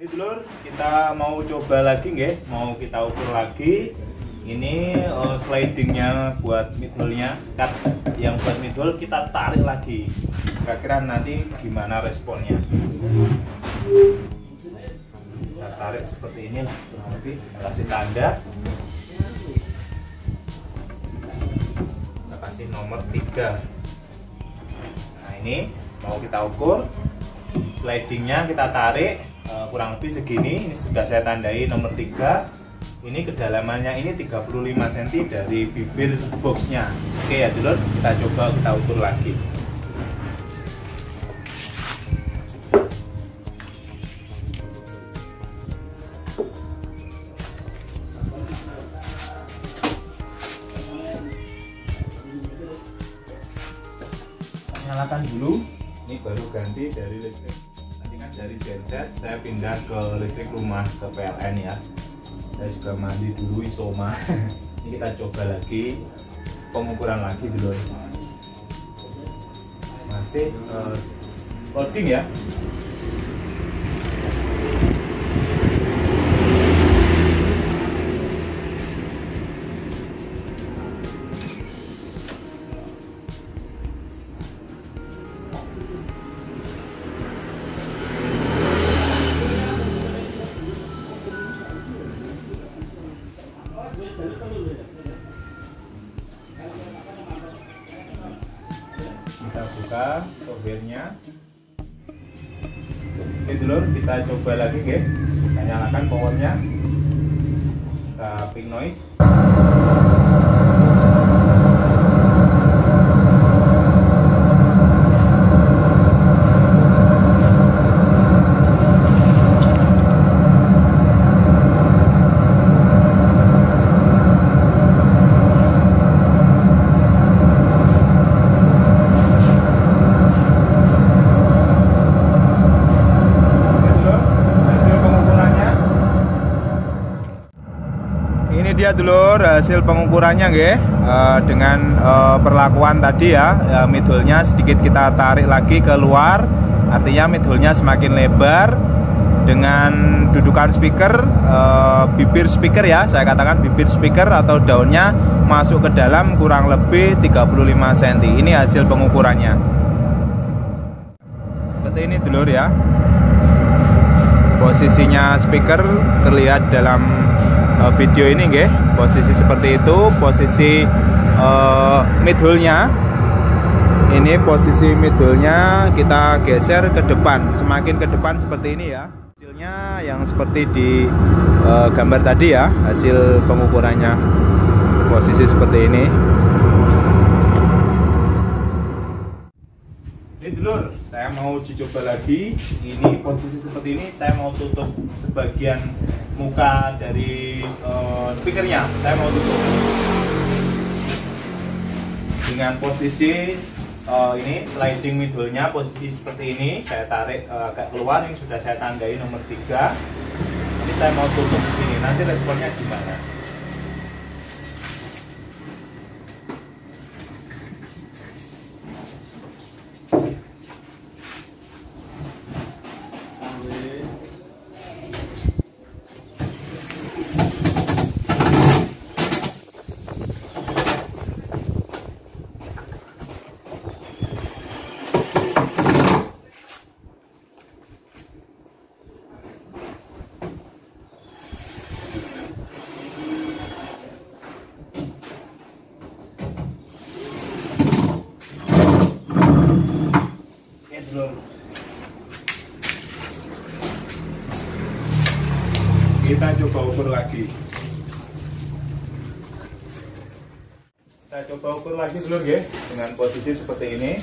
Ini dulur, kita mau coba lagi nggih, mau kita ukur lagi. Ini slidingnya buat middle-nya, sekat yang buat middle kita tarik lagi. Kira-kira nanti gimana responnya. Kita tarik seperti ini lah, kurang lebih. Kita kasih tanda. Kita kasih nomor 3. Nah ini mau kita ukur. Slidingnya kita tarik kurang lebih segini. Ini sudah saya tandai nomor 3. Ini kedalamannya ini 35 cm dari bibir boxnya. Oke ya dulur, kita coba kita ukur lagi. Nyalakan dulu. Ini baru ganti dari listrik. Tadi kan dari genset saya pindah ke listrik rumah, ke PLN ya. Saya juga mandi dulu isoma. Ini kita coba lagi pengukuran lagi dulu. Masih loading ya. Kita buka softwarenya. Oke dulur, kita coba lagi guys. Kita nyalakan powernya. Kita pink noise. Ini dia dulur hasil pengukurannya nggih. Dengan perlakuan tadi ya, middle-nya sedikit kita tarik lagi keluar, artinya middle-nya semakin lebar. Dengan dudukan speaker, bibir speaker ya, saya katakan bibir speaker atau daunnya masuk ke dalam kurang lebih 35 cm. Ini hasil pengukurannya. Seperti ini dulur ya. Posisinya speaker terlihat dalam video ini nggih, posisi seperti itu. Posisi middle-nya ini, posisi middle-nya kita geser ke depan, semakin ke depan seperti ini ya. Hasilnya yang seperti di gambar tadi ya, hasil pengukurannya posisi seperti ini. Ini dulur, saya mau dicoba lagi. Ini posisi seperti ini, saya mau tutup sebagian muka dari speakernya. Saya mau tutup dengan posisi ini sliding middle-nya posisi seperti ini. Saya tarik agak keluar, yang sudah saya tandai nomor 3. Ini saya mau tutup di sini. Nanti responnya gimana? Kita coba ukur lagi. Kita coba ukur lagi dulu ya, dengan posisi seperti ini.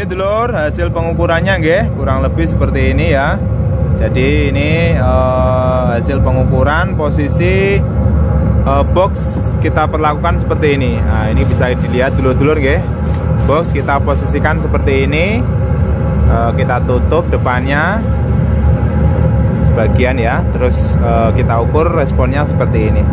dulur, hasil pengukurannya nggih, kurang lebih seperti ini ya. Jadi ini hasil pengukuran posisi box kita perlakukan seperti ini. Nah, ini bisa dilihat dulur-dulur nggih. Box kita posisikan seperti ini. Kita tutup depannya sebagian ya. Terus kita ukur responnya seperti ini.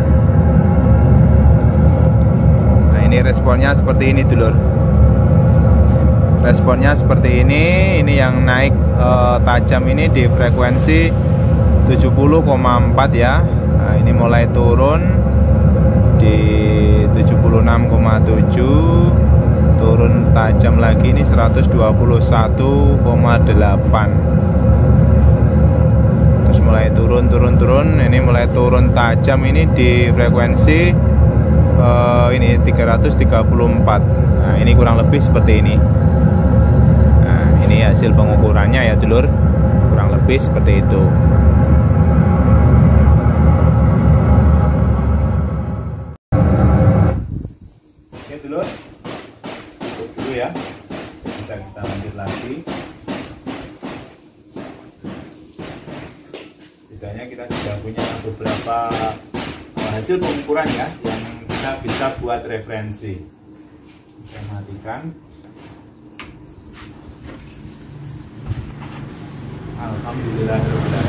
Nah, ini responnya seperti ini dulur. Responnya seperti ini yang naik tajam ini di frekuensi 70,4 ya. Nah, ini mulai turun di 76,7, turun tajam lagi ini 121,8. Terus mulai turun, ini mulai turun tajam ini di frekuensi ini 334. Nah, ini kurang lebih seperti ini. Ini hasil pengukurannya ya dulur, kurang lebih seperti itu. Oke dulur, tutup dulu ya, bisa kita lanjut lagi. Setidaknya kita sudah punya beberapa hasil pengukuran ya, yang kita bisa buat referensi. Saya matikan. Alhamdulillah.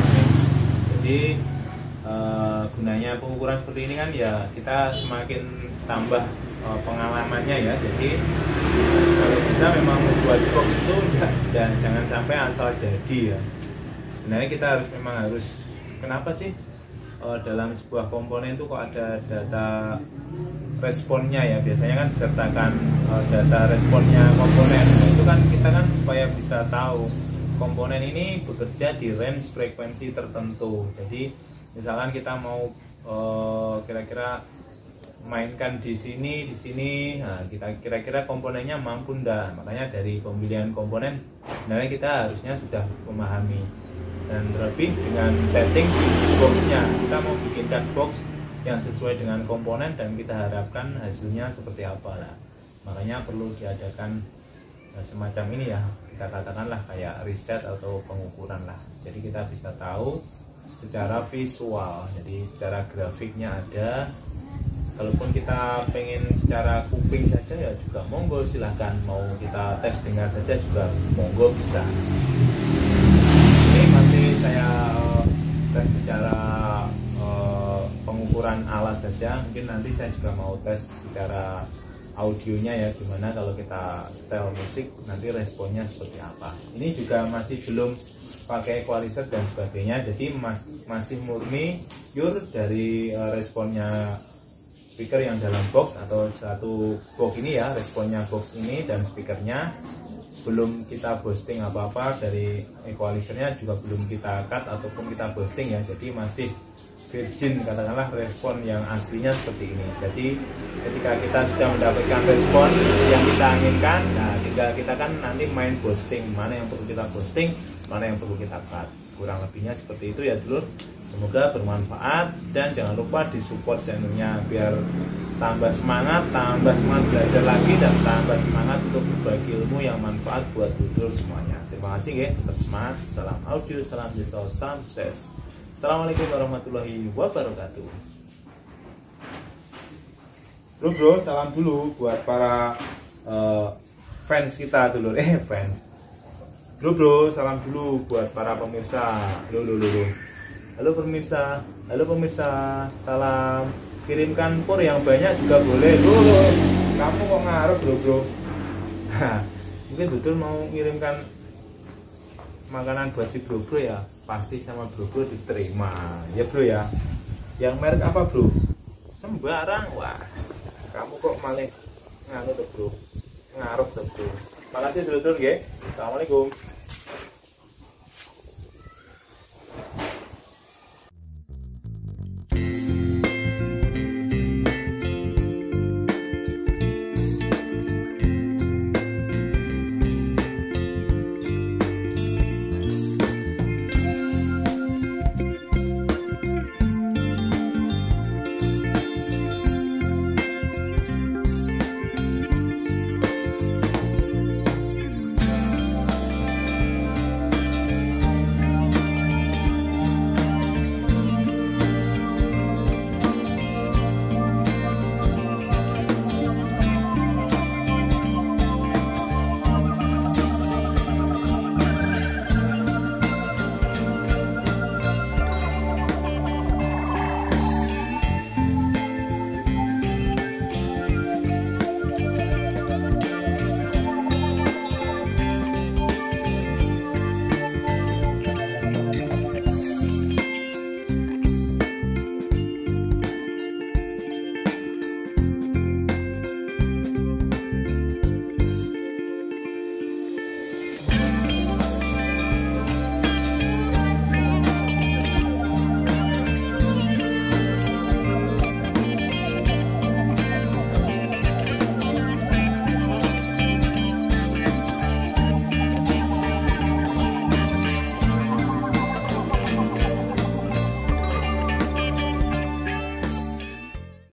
Jadi gunanya pengukuran seperti ini kan ya, kita semakin tambah pengalamannya ya. Jadi kalau bisa memang membuat box itu jangan sampai asal jadi ya. Sebenarnya kita harus kenapa sih dalam sebuah komponen itu kok ada data responnya ya, biasanya kan disertakan data responnya komponen. Nah, itu kan kita kan supaya bisa tahu komponen ini bekerja di range frekuensi tertentu. Jadi misalkan kita mau kira-kira mainkan di sini, nah, kita kira-kira komponennya mampu ndak. Makanya dari pemilihan komponen sebenarnya kita harusnya sudah memahami. Dan terlebih dengan setting boxnya, kita mau bikinkan box yang sesuai dengan komponen dan kita harapkan hasilnya seperti apa lah. Makanya perlu diadakan semacam ini ya, kita katakanlah kayak riset atau pengukuran lah. Jadi kita bisa tahu secara visual, jadi secara grafiknya ada. Kalaupun kita pengen secara kuping saja ya juga monggo, silahkan. Mau kita tes dengar saja juga monggo bisa. Ini masih saya tes secara pengukuran alat saja. Mungkin nanti saya juga mau tes secara audionya ya, gimana kalau kita setel musik nanti responnya seperti apa. Ini juga masih belum pakai equalizer dan sebagainya, jadi masih murni pure dari responnya speaker yang dalam box atau satu box ini ya, responnya box ini dan speakernya. Belum kita boosting apa-apa, dari equalizernya juga belum kita cut ataupun kita boosting ya, jadi masih virgin, katakanlah respon yang aslinya seperti ini. Jadi ketika kita sudah mendapatkan respon yang kita inginkan, nah tinggal kita kan nanti main boosting, mana yang perlu kita boosting, mana yang perlu kita cut. Kurang lebihnya seperti itu ya dulur. Semoga bermanfaat dan jangan lupa disupport channelnya biar tambah semangat belajar lagi dan tambah semangat untuk berbagi ilmu yang manfaat buat dulur semuanya. Terima kasih ya, tetap semangat. Salam audio, salam jasa, salam sukses. Assalamualaikum warahmatullahi wabarakatuh. Bro, salam dulu buat para fans kita dulu. Fans. Bro, salam dulu buat para pemirsa. Halo pemirsa, salam. Kirimkan pur yang banyak juga boleh. Kamu kok ngarep bro? Nah, mungkin betul mau ngirimkan makanan buat si bro ya, pasti sama bro diterima ya bro ya. Yang merek apa bro? Sembarang. Wah, kamu kok malah nganu tuh bro, ngarep tuh bro. Makasih dulur ya. Assalamualaikum.